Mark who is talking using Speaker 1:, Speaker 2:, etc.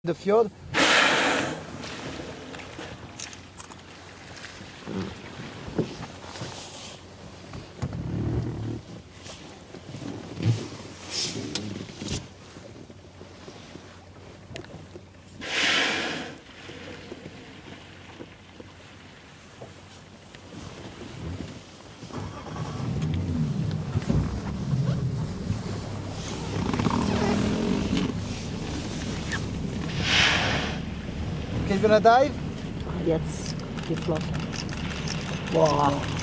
Speaker 1: the fjord. Okay, you gonna dive?
Speaker 2: Jetzt geflossen.
Speaker 1: Wow.